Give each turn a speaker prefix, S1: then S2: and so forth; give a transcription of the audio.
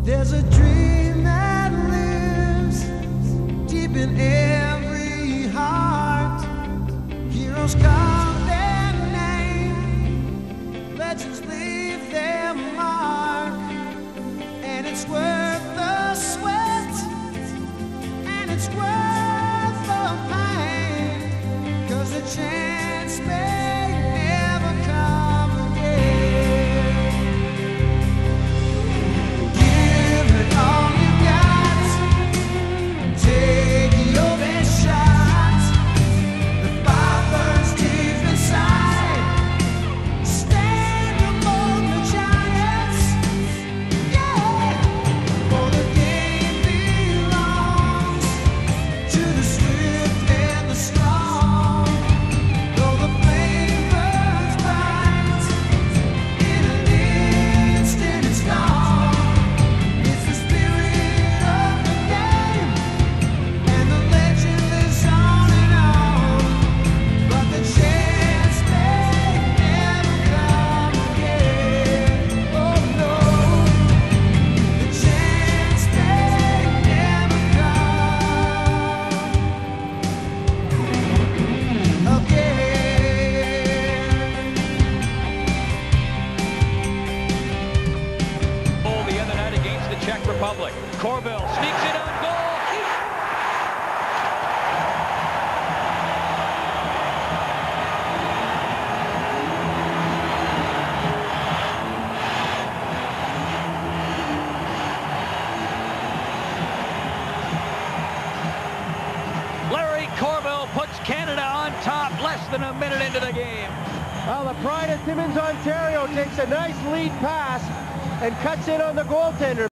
S1: There's a dream that lives deep in every heart. Heroes carve their name, legends leave their mark, and it's worth the sweat, and it's worth the pain, 'cause the chance may never come again. Give it all you got, take your best shot. The fire burns deep inside. Stand among the giants, yeah. For the game belongs to the swift and the strong. Though the flame burns bright, in an instant it's gone. It's the spirit of the game, and the legend lives on and on. But the chance may never come again. Oh no, the chance may never come again.
S2: Goal the other night against the Czech Republic. Corville sneaks it on goal. Larry Corville puts Canada on top less than a minute into the game.
S3: Well, the pride of Timmins, Ontario takes a nice lead pass and cuts in on the goaltender.